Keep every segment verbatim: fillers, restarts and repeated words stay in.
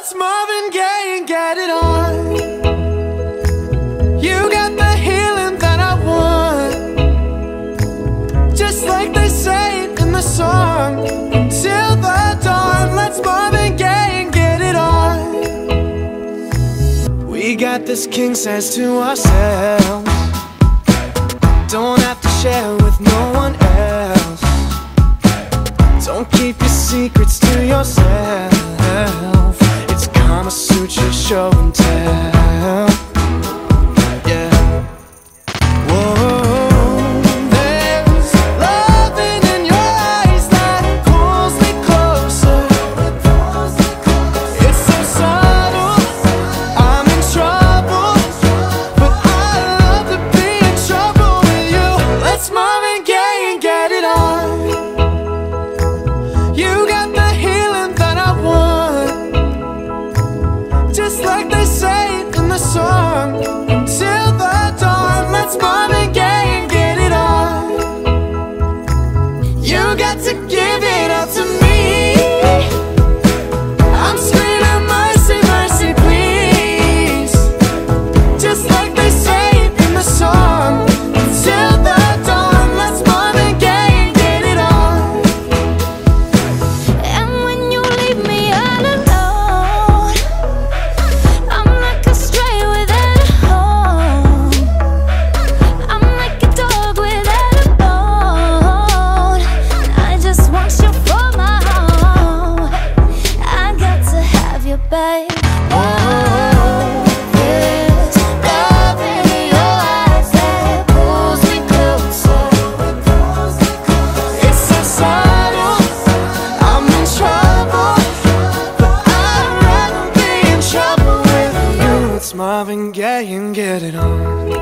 Let's Marvin Gaye and get it on. You got the healing that I want, just like they say in the song. Until the dawn, let's Marvin Gaye and get it on. We got this king size to ourselves, don't have to share with no one else. Don't keep your secrets to yourself. It's Kama Sutra show and tell. Yeah. Whoa, there's loving in your eyes that pulls me closer. It's so subtle, I'm in trouble, but I love to be in trouble with you. Let's Marvin Gaye and get it on. You got the healing that I want, just like they say in the song. Until the dawn, let's Marvin Gaye and get it on. You got to give it up to me. I'm screaming mercy, mercy, please, just like they say in the song. Until the dawn, let's Marvin Gaye and get it on. And when you leave me all alone, I'm like a stray without a home. I'm like a dog without a bone. I just want you for my home. I got to have you, babe. Oh, there's loving in your eyes that pulls me closer. It's so subtle, I'm in trouble, but I'd rather be in trouble with you. It's Marvin Gaye and get it on.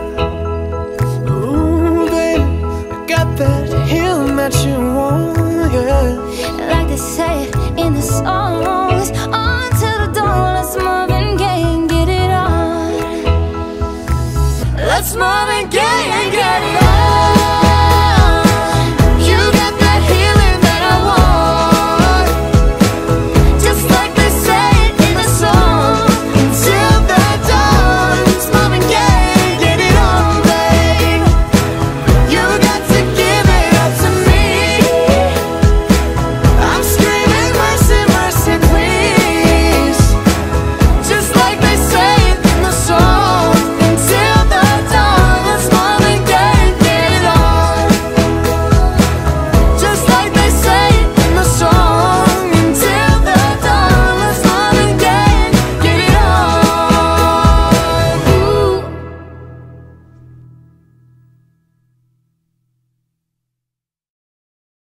Ooh, baby, I got that healing that you want, yeah. Like they say in the songs. Oh,